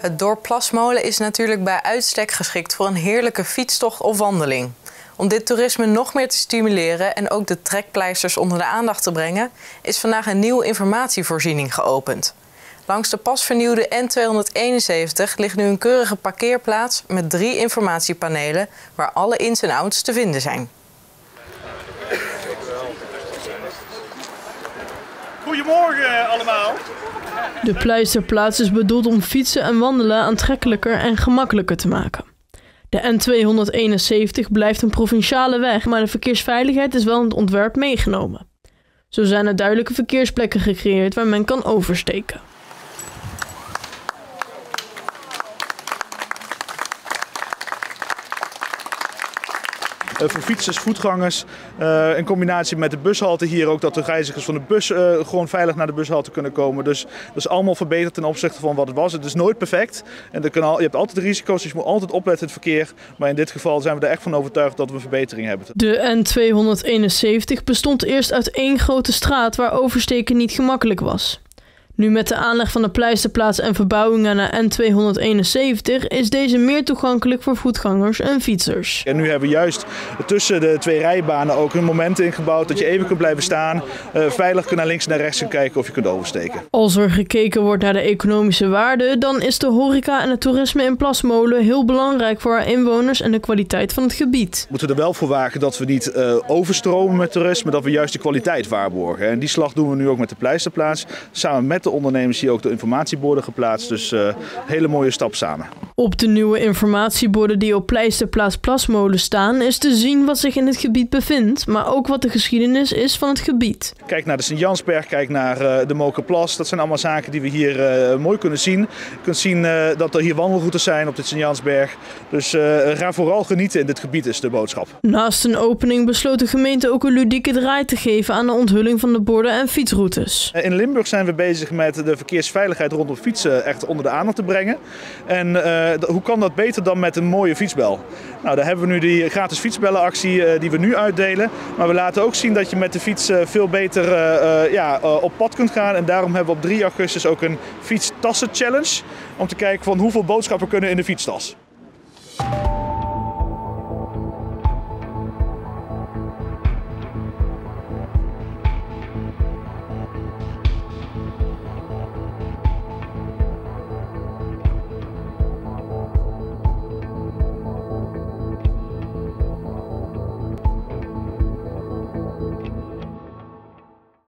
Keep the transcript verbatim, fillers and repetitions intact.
Het dorp Plasmolen is natuurlijk bij uitstek geschikt voor een heerlijke fietstocht of wandeling. Om dit toerisme nog meer te stimuleren en ook de trekpleisters onder de aandacht te brengen, is vandaag een nieuwe informatievoorziening geopend. Langs de pas vernieuwde N tweehonderdeenenzeventig ligt nu een keurige parkeerplaats met drie informatiepanelen waar alle ins en outs te vinden zijn. Goedemorgen allemaal. De pleisterplaats is bedoeld om fietsen en wandelen aantrekkelijker en gemakkelijker te maken. De N tweehonderdeenenzeventig blijft een provinciale weg, maar de verkeersveiligheid is wel in het ontwerp meegenomen. Zo zijn er duidelijke verkeersplekken gecreëerd waar men kan oversteken. Voor fietsers, voetgangers, uh, in combinatie met de bushalte hier ook, dat de reizigers van de bus uh, gewoon veilig naar de bushalte kunnen komen. Dus dat is allemaal verbeterd ten opzichte van wat het was. Het is nooit perfect en er kan al, je hebt altijd risico's, dus je moet altijd opletten in het verkeer. Maar in dit geval zijn we er echt van overtuigd dat we een verbetering hebben. De N tweehonderdeenenzeventig bestond eerst uit één grote straat waar oversteken niet gemakkelijk was. Nu met de aanleg van de pleisterplaats en verbouwingen naar N tweehonderdeenenzeventig is deze meer toegankelijk voor voetgangers en fietsers. En nu hebben we juist tussen de twee rijbanen ook een moment ingebouwd dat je even kunt blijven staan, uh, veilig kunt naar links en naar rechts kijken of je kunt oversteken. Als er gekeken wordt naar de economische waarde, dan is de horeca en het toerisme in Plasmolen heel belangrijk voor haar inwoners en de kwaliteit van het gebied. We moeten er wel voor wagen dat we niet uh, overstromen met toerisme, dat we juist de kwaliteit waarborgen. En die slag doen we nu ook met de pleisterplaats, samen met de ondernemers hier ook de informatieborden geplaatst. Dus uh, hele mooie stap samen. Op de nieuwe informatieborden die op pleisterplaats Plasmolen staan is te zien wat zich in het gebied bevindt, maar ook wat de geschiedenis is van het gebied. Kijk naar de Sint-Jansberg, kijk naar uh, de Mokerplas. Dat zijn allemaal zaken die we hier uh, mooi kunnen zien. Je kunt zien uh, dat er hier wandelroutes zijn op de Sint-Jansberg. Dus uh, ga vooral genieten in dit gebied is de boodschap. Naast een opening besloot de gemeente ook een ludieke draai te geven aan de onthulling van de borden en fietsroutes. In Limburg zijn we bezig met de verkeersveiligheid rondom fietsen echt onder de aandacht te brengen. En uh, hoe kan dat beter dan met een mooie fietsbel? Nou, daar hebben we nu die gratis fietsbellenactie uh, die we nu uitdelen. Maar we laten ook zien dat je met de fiets uh, veel beter uh, uh, ja, uh, op pad kunt gaan. En daarom hebben we op drie augustus ook een fietstassen challenge. Om te kijken van hoeveel boodschappen kunnen in de fietstas.